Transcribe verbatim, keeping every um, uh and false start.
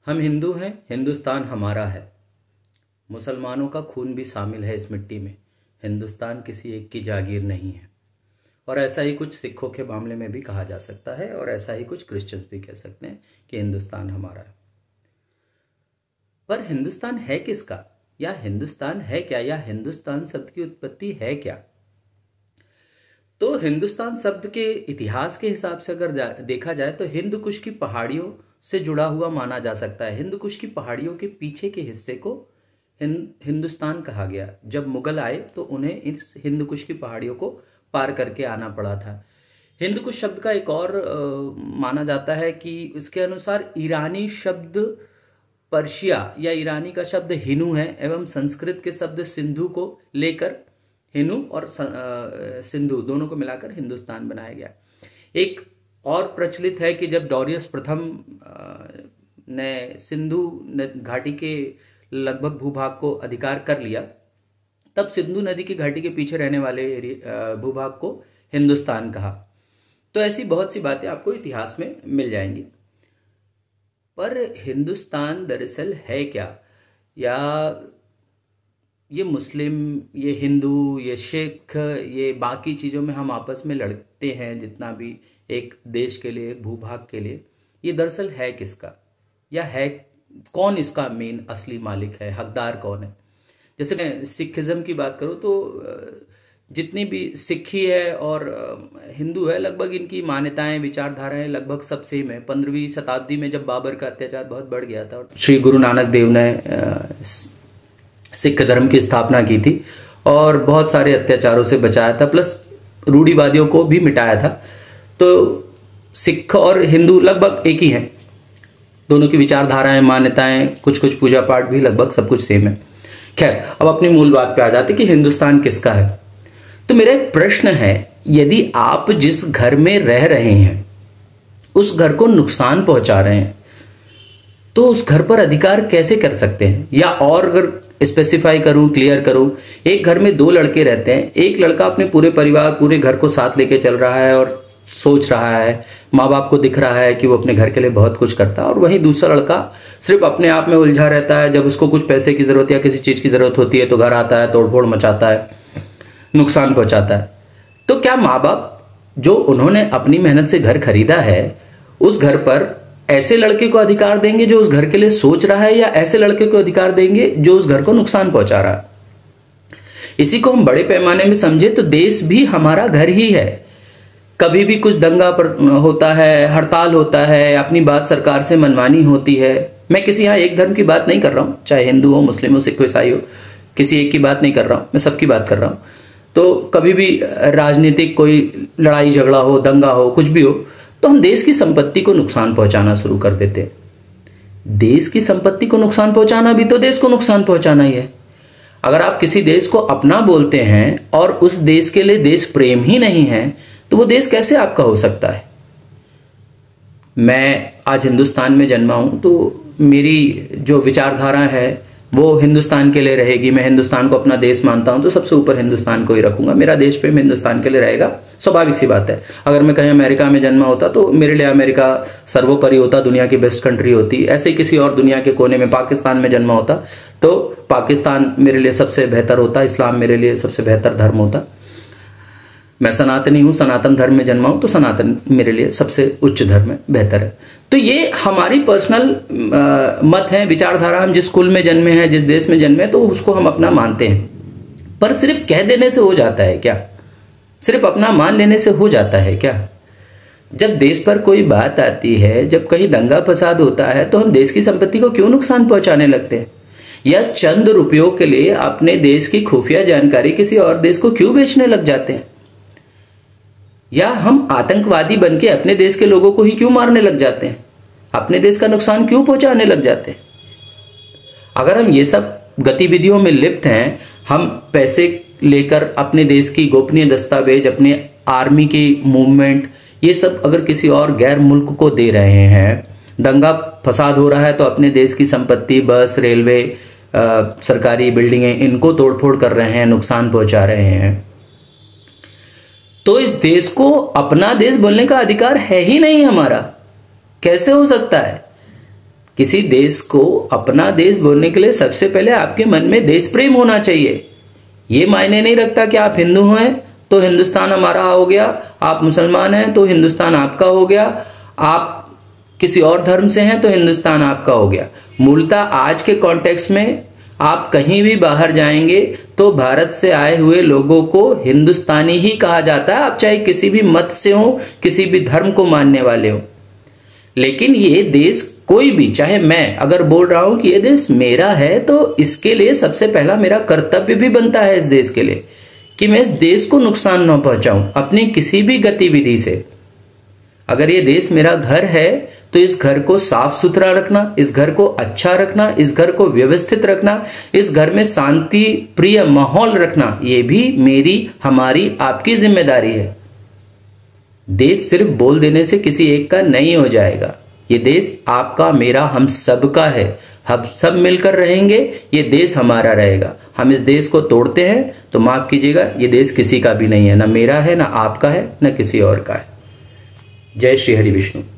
हम हिंदू हैं, हिंदुस्तान हमारा है। मुसलमानों का खून भी शामिल है इस मिट्टी में। हिंदुस्तान किसी एक की जागीर नहीं है। और ऐसा ही कुछ सिखों के मामले में भी कहा जा सकता है, और ऐसा ही कुछ क्रिश्चियंस भी कह सकते हैं कि हिंदुस्तान हमारा है। पर हिंदुस्तान है किसका, या हिंदुस्तान है क्या, या हिंदुस्तान शब्द की उत्पत्ति है क्या? तो हिंदुस्तान शब्द के इतिहास के हिसाब से अगर देखा जाए तो हिंद कुश की पहाड़ियों से जुड़ा हुआ माना जा सकता है। हिंद कुश की पहाड़ियों के पीछे के हिस्से को हिंद हिंदुस्तान कहा गया। जब मुगल आए तो उन्हें इस हिंद कुश की पहाड़ियों को पार करके आना पड़ा था। हिंद कुश शब्द का एक और आ, माना जाता है कि इसके अनुसार ईरानी शब्द पर्शिया या ईरानी का शब्द हिनु है, एवं संस्कृत के शब्द सिंधु को लेकर हिनु और सिंधु दोनों को मिलाकर हिंदुस्तान बनाया गया। एक और प्रचलित है कि जब डोरियस प्रथम ने सिंधु घाटी के लगभग भूभाग को अधिकार कर लिया, तब सिंधु नदी की घाटी के पीछे रहने वाले भूभाग को हिंदुस्तान कहा। तो ऐसी बहुत सी बातें आपको इतिहास में मिल जाएंगी। पर हिंदुस्तान दरअसल है क्या, या ये मुस्लिम, ये हिंदू, ये सिख, ये बाकी चीज़ों में हम आपस में लड़ते हैं जितना भी एक देश के लिए, एक भूभाग के लिए, ये दरअसल है किसका, या है कौन इसका मेन असली मालिक है, हकदार कौन है? जैसे मैं सिखिज्म की बात करूँ तो जितनी भी सिखी है और हिंदू है, लगभग इनकी मान्यताएं, विचारधाराएं लगभग सब सेम है। पंद्रहवीं शताब्दी में जब बाबर का अत्याचार बहुत बढ़ गया था, श्री गुरु नानक देव ने सिख धर्म की स्थापना की थी और बहुत सारे अत्याचारों से बचाया था, प्लस रूढ़िवादियों को भी मिटाया था। तो सिख और हिंदू लगभग एक ही हैं, दोनों की विचारधाराएं, मान्यताएं, कुछ कुछ पूजा पाठ भी लगभग सब कुछ सेम है। खैर, अब अपनी मूल बात पे आ जाते कि हिंदुस्तान किसका है। तो मेरा एक प्रश्न है, यदि आप जिस घर में रह रहे हैं उस घर को नुकसान पहुंचा रहे हैं तो उस घर पर अधिकार कैसे कर सकते हैं? या और अगर स्पेसिफाई करूं, क्लियर करूं, एक घर में दो लड़के रहते हैं, एक लड़का अपने पूरे परिवार, पूरे घर को साथ लेके चल रहा है और सोच रहा है, माँ बाप को दिख रहा है कि वो अपने घर के लिए बहुत कुछ करता है, और वहीं दूसरा लड़का सिर्फ अपने आप में उलझा रहता है। जब उसको कुछ पैसे की जरूरत या किसी चीज की जरूरत होती है तो घर आता है, तोड़फोड़ मचाता है, नुकसान पहुंचाता है। तो क्या माँ बाप जो उन्होंने अपनी मेहनत से घर खरीदा है, उस घर पर ऐसे लड़के को अधिकार देंगे जो उस घर के लिए सोच रहा है, या ऐसे लड़के को अधिकार देंगे जो उस घर को नुकसान पहुंचा रहा है? इसी को हम बड़े पैमाने में समझे तो देश भी हमारा घर ही है। कभी भी कुछ दंगा पर होता है, हड़ताल होता है, अपनी बात सरकार से मनवानी होती है। मैं किसी यहाँ एक धर्म की बात नहीं कर रहा हूं, चाहे हिंदू हो, मुस्लिम हो, सिख हो, ईसाई हो, किसी एक की बात नहीं कर रहा हूं, मैं सबकी बात कर रहा हूं। तो कभी भी राजनीतिक कोई लड़ाई झगड़ा हो, दंगा हो, कुछ भी हो, तो हम देश की संपत्ति को नुकसान पहुंचाना शुरू कर देते हैं। देश की संपत्ति को नुकसान पहुंचाना भी तो देश को नुकसान पहुंचाना ही है। अगर आप किसी देश को अपना बोलते हैं और उस देश के लिए देश प्रेम ही नहीं है, तो वो देश कैसे आपका हो सकता है? मैं आज हिंदुस्तान में जन्मा हूं, तो मेरी जो विचारधारा है वो हिंदुस्तान के लिए रहेगी। मैं हिंदुस्तान को अपना देश मानता हूं, तो सबसे ऊपर हिंदुस्तान को ही रखूंगा। मेरा देश प्रेम हिंदुस्तान के लिए रहेगा, स्वाभाविक सी बात है। अगर मैं कहीं अमेरिका में जन्मा होता तो मेरे लिए अमेरिका सर्वोपरि होता, दुनिया की बेस्ट कंट्री होती। ऐसे ही किसी और दुनिया के कोने में पाकिस्तान में जन्मा होता तो पाकिस्तान मेरे लिए सबसे बेहतर होता, इस्लाम मेरे लिए सबसे बेहतर धर्म होता। मैं सनातनी हूं, सनातन धर्म में जन्मा हूं, तो सनातन मेरे लिए सबसे उच्च धर्म है, बेहतर है। तो ये हमारी पर्सनल मत है, विचारधारा। हम जिस कुल में जन्मे हैं, जिस देश में जन्मे, तो उसको हम अपना मानते हैं। पर सिर्फ कह देने से हो जाता है क्या? सिर्फ अपना मान लेने से हो जाता है क्या? जब देश पर कोई बात आती है, जब कहीं दंगा फसाद होता है, तो हम देश की संपत्ति को क्यों नुकसान पहुंचाने लगते हैं? या चंद रुपयों के लिए अपने देश की खुफिया जानकारी किसी और देश को क्यों बेचने लग जाते हैं? या हम आतंकवादी बनके अपने देश के लोगों को ही क्यों मारने लग जाते हैं? अपने देश का नुकसान क्यों पहुंचाने लग जाते हैं? अगर हम ये सब गतिविधियों में लिप्त हैं, हम पैसे लेकर अपने देश की गोपनीय दस्तावेज, अपने आर्मी की मूवमेंट, ये सब अगर किसी और गैर मुल्क को दे रहे हैं, दंगा फसाद हो रहा है तो अपने देश की संपत्ति, बस, रेलवे, आ, सरकारी बिल्डिंगें, इनको तोड़फोड़ कर रहे हैं, नुकसान पहुंचा रहे हैं, तो इस देश को अपना देश बोलने का अधिकार है ही नहीं हमारा। कैसे हो सकता है? किसी देश को अपना देश बोलने के लिए सबसे पहले आपके मन में देश प्रेम होना चाहिए। ये मायने नहीं रखता कि आप हिंदू हैं तो हिंदुस्तान हमारा हो गया, आप मुसलमान हैं तो हिंदुस्तान आपका हो गया, आप किसी और धर्म से हैं तो हिंदुस्तान आपका हो गया। मूलतः आज के कॉन्टेक्स्ट में आप कहीं भी बाहर जाएंगे तो भारत से आए हुए लोगों को हिंदुस्तानी ही कहा जाता है, आप चाहे किसी भी मत से हो, किसी भी धर्म को मानने वाले हो। लेकिन ये देश कोई भी, चाहे मैं अगर बोल रहा हूं कि ये देश मेरा है, तो इसके लिए सबसे पहला मेरा कर्तव्य भी बनता है इस देश के लिए कि मैं इस देश को नुकसान न पहुंचाऊं अपनी किसी भी गतिविधि से। अगर ये देश मेरा घर है तो इस घर को साफ सुथरा रखना, इस घर को अच्छा रखना, इस घर को व्यवस्थित रखना, इस घर में शांति प्रिय माहौल रखना, ये भी मेरी, हमारी, आपकी जिम्मेदारी है। देश सिर्फ बोल देने से किसी एक का नहीं हो जाएगा। ये देश आपका, मेरा, हम सबका है। हम सब मिलकर रहेंगे, ये देश हमारा रहेगा। हम इस देश को तोड़ते हैं तो माफ कीजिएगा, ये देश किसी का भी नहीं है, ना मेरा है, ना आपका है, ना किसी और का है। जय श्री हरि विष्णु।